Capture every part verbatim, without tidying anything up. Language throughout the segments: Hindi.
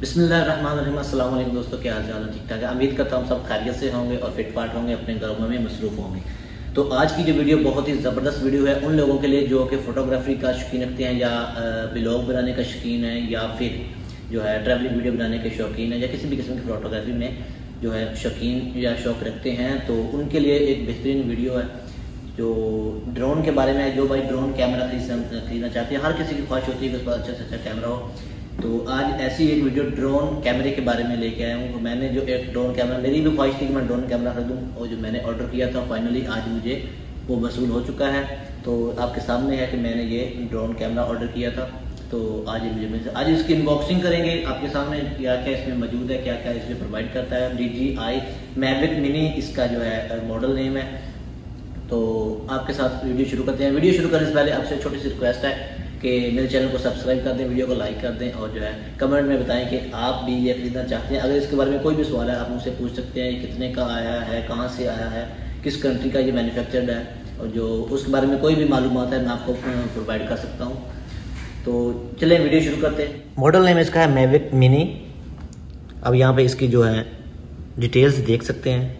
बिस्मिल्लाहिर्रहमानिर्रहीम। अस्सलाम वालेकुम दोस्तों, क्या हाल चाल है? ठीक ठाक है। उम्मीद करता हूँ सब खैरियत से होंगे और फिट फाट होंगे, अपने घरों में मसरूफ होंगे। तो आज की जो वीडियो बहुत ही ज़बरदस्त वीडियो है उन लोगों के लिए जो कि फ़ोटोग्राफी का शौकीन रखते हैं या ब्लॉग बनाने का शौकीन है या फिर जो है ट्रैवलिंग वीडियो बनाने के शौकीन है या किसी भी किस्म की फ़ोटोग्राफी में जो है शौकीन या शौक रखते हैं। तो उनके लिए एक बेहतरीन वीडियो है जो ड्रोन के बारे में है। जो भाई ड्रोन कैमरा खरीदना चाहते हैं, हर किसी की ख्वाहिश होती है कि उसके पास अच्छा से अच्छा कैमरा हो। तो आज ऐसी एक वीडियो ड्रोन कैमरे के बारे में लेके आया हूँ। मैंने जो एक ड्रोन कैमरा, मेरी भी ख्वाहिश थी कि मैं ड्रोन कैमरा खरीदूँ और जो मैंने ऑर्डर किया था फाइनली आज मुझे वो वसूल हो चुका है। तो आपके सामने है कि मैंने ये ड्रोन कैमरा ऑर्डर किया था। तो आज मुझे आज इसकी अनबॉक्सिंग करेंगे आपके सामने, क्या क्या इसमें मौजूद है, क्या क्या इसमें प्रोवाइड करता है। D J I Mavic mini इसका जो है मॉडल नेम है। तो आपके साथ वीडियो शुरू करते हैं। वीडियो शुरू करने से पहले आपसे छोटी सी रिक्वेस्ट है कि मेरे चैनल को सब्सक्राइब कर दें, वीडियो को लाइक कर दें और जो है कमेंट में बताएं कि आप भी ये खरीदना चाहते हैं। अगर इसके बारे में कोई भी सवाल है आप मुझसे पूछ सकते हैं। कितने का आया है, कहाँ से आया है, किस कंट्री का ये मैन्युफैक्चर्ड है, और जो उसके बारे में कोई भी मालूमात है मैं आपको प्रोवाइड कर सकता हूँ। तो चलें वीडियो शुरू करते हैं। मॉडल नेम इसका है मैविक मिनी। अब यहाँ पे इसकी जो है डिटेल्स देख सकते हैं।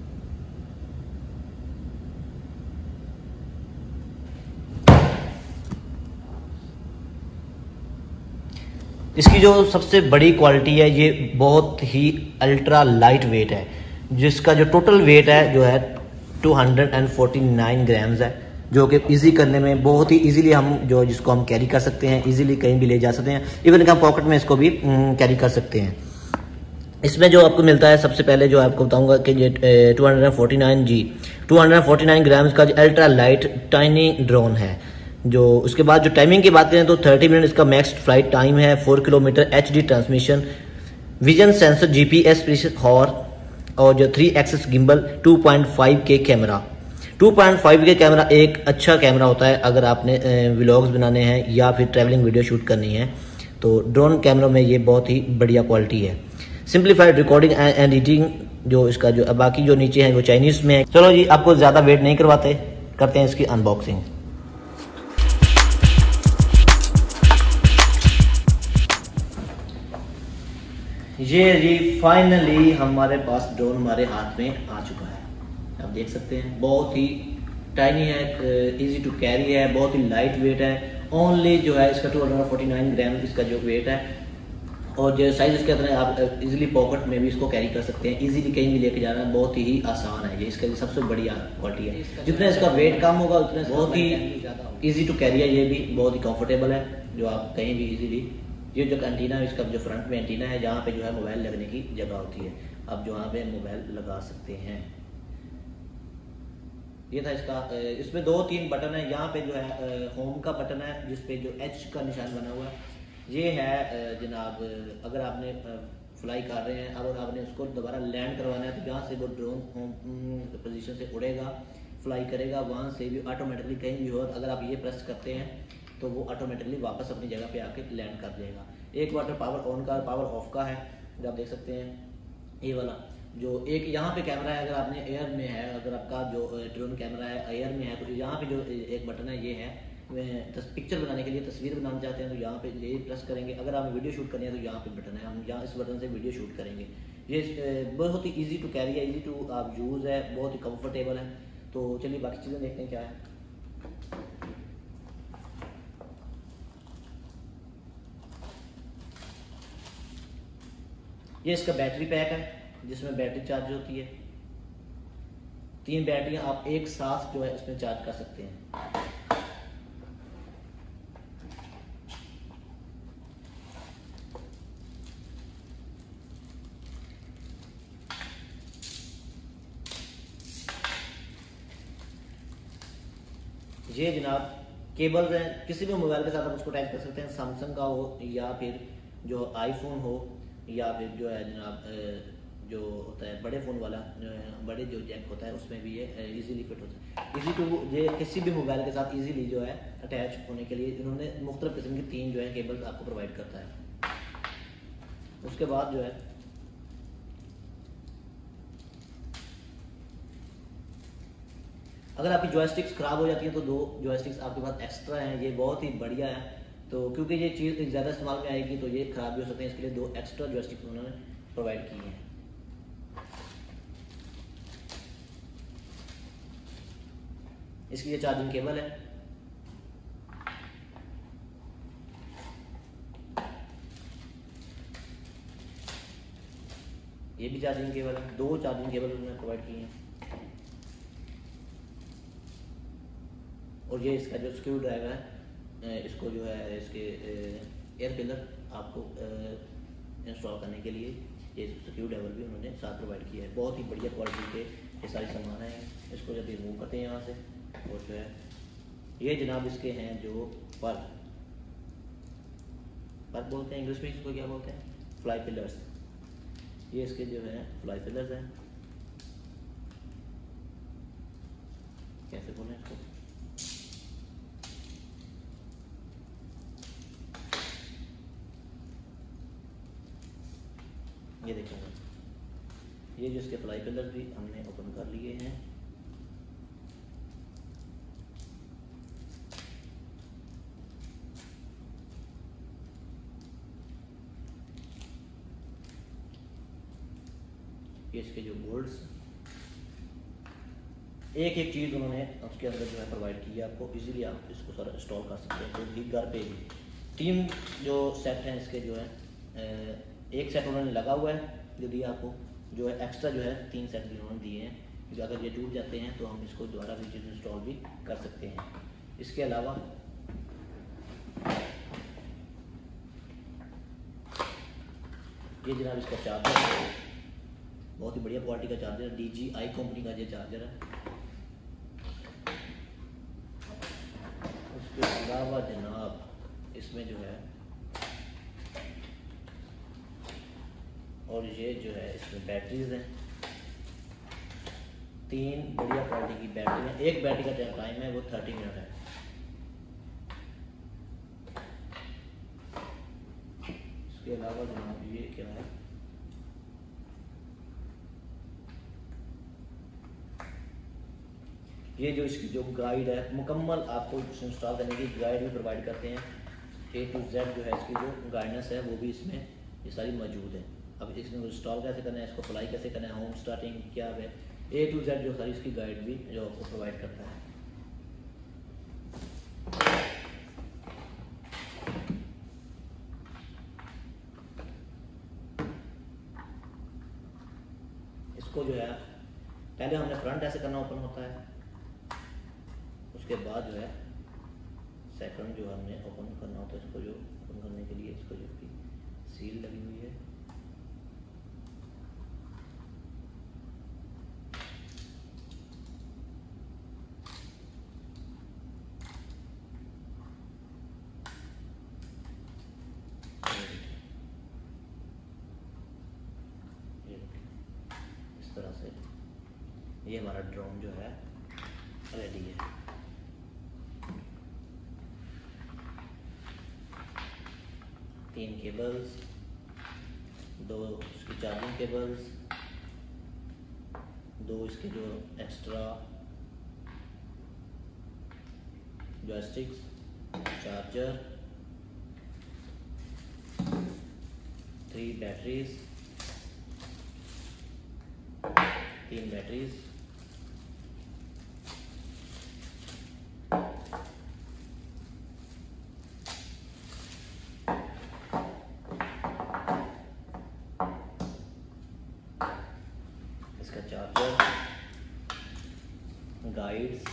इसकी जो सबसे बड़ी क्वालिटी है, ये बहुत ही अल्ट्रा लाइट वेट है, जिसका जो टोटल वेट है जो है दो सौ उनचास ग्राम्स है, जो कि इजी करने में बहुत ही इजीली हम जो जिसको हम कैरी कर सकते हैं, इजीली कहीं भी ले जा सकते हैं। इवन हम पॉकेट में इसको भी कैरी कर सकते हैं। इसमें जो आपको मिलता है, सबसे पहले जो आपको बताऊंगा कि ये दो सौ उनचास जी दो सौ उनचास ग्राम्स का जो अल्ट्रा लाइट टाइनी ड्रोन है। जो उसके बाद जो टाइमिंग की बात करें तो तीस मिनट इसका मैक्स फ्लाइट टाइम है। Four kilometre HD transmission, vision sensor, GPS preset हॉर और जो three axis gimbal, two point five K camera. Two point five K camera एक अच्छा कैमरा होता है अगर आपने व्लॉग्स बनाने हैं या फिर ट्रैवलिंग वीडियो शूट करनी है। तो ड्रोन कैमरा में ये बहुत ही बढ़िया क्वालिटी है। सिंप्लीफाइड रिकॉर्डिंग एंड एडिटिंग, जो इसका जो बाकी जो नीचे है वो चाइनीज में है। चलो जी, आपको ज्यादा वेट नहीं करवाते, करते हैं इसकी अनबॉक्सिंग। ये जी फाइनली हमारे पास ड्रोन हमारे हाथ में आ चुका है। आप देख सकते हैं बहुत ही टाइनी है, इजी टू कैरी है, बहुत ही लाइट वेट है। ओनली जो है इसका दो सौ उनचास ग्राम इसका जो वेट है और जो साइज इसके अंदर आप इजीली पॉकेट में भी इसको कैरी कर सकते हैं। इजीली कहीं भी लेके जाना है, बहुत ही आसान है। ये इसका सबसे बढ़िया क्वालिटी है। जितना इसका वेट कम होगा उतना बहुत ही इजी टू कैरी है। ये भी बहुत ही कंफर्टेबल है, जो आप कहीं भी इजीली, ये जो एंटीना है इसका जो फ्रंट में एंटीना है जहाँ पे जो है मोबाइल लगने की जगह होती है, आप जो वहाँ पे मोबाइल लगा सकते हैं। ये था इसका, इसमें दो तीन बटन है। यहाँ पे जो है होम का बटन है जिसपे जो एच का निशान बना हुआ है। ये है जनाब, अगर आपने फ्लाई कर रहे हैं और आपने उसको दोबारा लैंड करवाना है तो जहाँ से वो ड्रोन होम पोजीशन से उड़ेगा, फ्लाई करेगा, वहाँ से भी ऑटोमेटिकली कहीं भी हो, अगर आप ये प्रेस करते हैं तो वो ऑटोमेटिकली वापस अपनी जगह पे आके लैंड कर देगा। एक वाटर पावर ऑन का, पावर ऑफ का है, जो आप देख सकते हैं। ये वाला जो एक यहाँ पे कैमरा है, अगर आपने एयर में है, अगर आपका जो ड्रोन कैमरा है एयर में है तो यहाँ पे जो एक बटन है ये है, पिक्चर बनाने के लिए, तस्वीर बनाना चाहते हैं तो यहाँ पे ये प्रेस करेंगे। अगर आप वीडियो शूट करनी है तो यहाँ पे बटन है, हम यहाँ इस बटन से वीडियो शूट करेंगे। ये बहुत ही ईजी टू कैरी है, ईजी टू आप यूज़ है, बहुत ही कम्फर्टेबल है। तो चलिए बाकी चीज़ें देखते हैं क्या है। ये इसका बैटरी पैक है जिसमें बैटरी चार्ज होती है। तीन बैटरियां आप एक साथ जो है इसमें चार्ज कर सकते हैं। ये जनाब केबल्स हैं, किसी भी मोबाइल के साथ आप उसको अटैच कर सकते हैं, सैमसंग का हो या फिर जो आईफोन हो या फिर जो है जनाब जो होता है बड़े फ़ोन वाला, बड़े जो जैक होता है उसमें भी ये इजीली फिट होता है। इजी टू ये किसी भी मोबाइल के साथ इजीली जो है अटैच होने के लिए इन्होंने मुख्तलिफ किस्म की तीन जो है केबल्स आपको प्रोवाइड करता है। उसके बाद जो है अगर आपकी जॉयस्टिक्स ख़राब हो जाती है तो दो जॉयस्टिक्स आपके पास एक्स्ट्रा हैं, ये बहुत ही बढ़िया है। तो क्योंकि ये चीज़ ज़्यादा इस्तेमाल में आएगी तो ये ख़राब भी हो सकते हैं, इसके लिए दो एक्स्ट्रा जॉयस्टिक उन्होंने प्रोवाइड किए हैं। इसकी ये चार्जिंग केबल है, ये भी चार्जिंग केबल है, दो चार्जिंग केबल उन्होंने प्रोवाइड किए हैं। और ये इसका जो स्क्रू ड्राइवर है, इसको जो है इसके एयर पिलर आपको इंस्टॉल करने के लिए ये स्क्रू ड्राइवर भी उन्होंने साथ प्रोवाइड किया है। बहुत ही बढ़िया क्वालिटी के ये सारे सामान हैं। इसको जब रिमूव करते हैं यहाँ से, और जो है ये जनाब इसके हैं जो पर पर बोलते हैं इंग्लिश में, इसको क्या बोलते हैं, फ्लाई पिलर्स। ये इसके जो है फ्लाई पिलर्स हैं, कैसे बोलें इसको, ये देखेंगे, ये जो इसके फ्लाई पिलर भी हमने ओपन कर लिए हैं। ये इसके जो बोल्ट्स, एक एक चीज़ उन्होंने उसके अंदर जो है प्रोवाइड की है आपको, इजीली आप इसको सारा इंस्टॉल कर सकते हैं। तो भी घर पे भी तीन जो सेट हैं इसके जो है, एक सेट उन्होंने लगा हुआ है जो दिया आपको, जो है एक्स्ट्रा जो है तीन सेट भी उन्होंने दिए हैं, क्योंकि अगर ये टूट जाते हैं तो हम इसको दोबारा भी चीज़ इंस्टॉल भी कर सकते हैं। इसके अलावा ये जनाब इसका चार्जर है, बहुत ही बढ़िया क्वालिटी का चार्जर है, डी जी आई कंपनी का ये चार्जर है। उसके अलावा जनाब इसमें जो है, और ये जो है इसमें बैटरीज हैं, तीन बढ़िया क्वालिटी की बैटरी है। एक बैटरी का टाइम है वो थर्टी मिनट है। इसके अलावा जनाब ये क्या है, ये जो इसकी जो गाइड है मुकम्मल, आपको इंस्टॉल करने की गाइड भी प्रोवाइड करते हैं। ए टू जेड जो है इसकी जो गाइडेंस है वो भी इसमें ये सारी मौजूद है। अब इसमें इंस्टॉल कैसे करना है, इसको अप्लाई कैसे करना है, होम स्टार्टिंग क्या है, ए टू जेड जो सारी इसकी गाइड भी जो आपको प्रोवाइड करता है। इसको जो है पहले हमने फ्रंट ऐसे करना ओपन होता है, उसके बाद जो है सेकंड जो हमने ओपन करना होता है। इसको जो ओपन करने के लिए इसको जो की सील लगी हुई है, इस तरह से ये हमारा ड्रोन जो है रेडी है। तीन केबल्स, दो इसकी चार्जिंग केबल्स, दो इसके जो extra joysticks, charger, three batteries, तीन बैटरीज, इसका चार्जर, गाइड्स,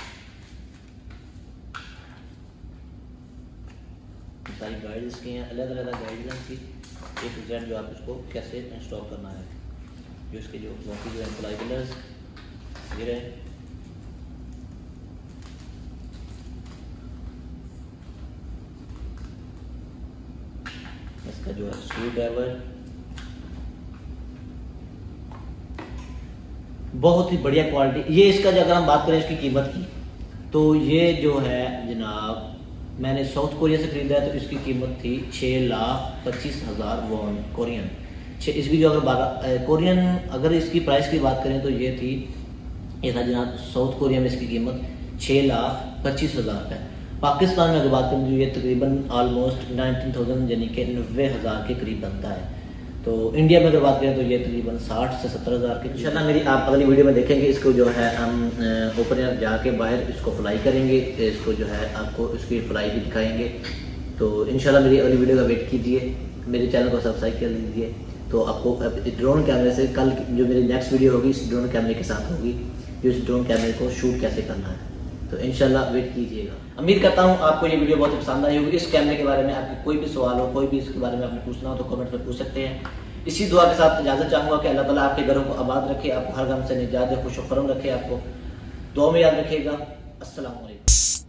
सारी गाइड्स की हैं, अलग अलग गाइडलाइंस की ए टू जेड जो आप इसको कैसे इंस्टॉल करना है। जो इसके जो बाकी जो एम्प्लॉय पिलर्स ये रहे, इसका जो है स्क्रू ड्राइवर, बहुत ही बढ़िया क्वालिटी। ये इसका जो अगर हम बात करें इसकी कीमत की, तो ये जो है जनाब मैंने साउथ कोरिया से खरीदा है, तो इसकी कीमत थी छः लाख पच्चीस हज़ार वॉन कोरियन। छः इसकी जो अगर बात कोरियन अगर इसकी प्राइस की बात करें तो ये थी, ये था जनाब साउथ कोरिया में इसकी कीमत छः लाख पच्चीस हज़ार है। पाकिस्तान में अगर बात करें तो ये तकरीबन ऑलमोस्ट नाइनटीन थाउजेंड यानी कि नब्बे हज़ार के करीब बनता है। तो इंडिया में अगर बात करें तो ये तकरीबन साठ से सत्तर हज़ार के। इंशाल्लाह मेरी आप अगली वीडियो में देखेंगे। इसको जो है हम ऊपर जाके बाहर इसको फ्लाई करेंगे, इसको जो है आपको इसकी फ्लाई भी दिखाएंगे। तो इंशाल्लाह मेरी अगली वीडियो का वेट कीजिए, मेरे चैनल को सब्सक्राइब कर लीजिए। तो आपको ड्रोन कैमरे से कल जो मेरी नेक्स्ट वीडियो होगी इस ड्रोन कैमरे के साथ होगी, जो इस ड्रोन कैमरे को शूट कैसे करना है। तो इंशाल्लाह वेट कीजिएगा। उम्मीद करता हूँ आपको ये वीडियो बहुत पसंद आई होगी। इस कैमरे के बारे में आपके कोई भी सवाल हो, कोई भी इसके बारे में आपने पूछना हो तो कमेंट में पूछ सकते हैं। इसी दुआ के साथ इजाजत चाहूँगा कि अल्लाह ताला आपके घरों को आबाद रखे, आपको हर गम से निजात दे, खुश व खुर्रम रखे, आपको दुआ में याद रखिएगा। अस्सलाम वालेकुम।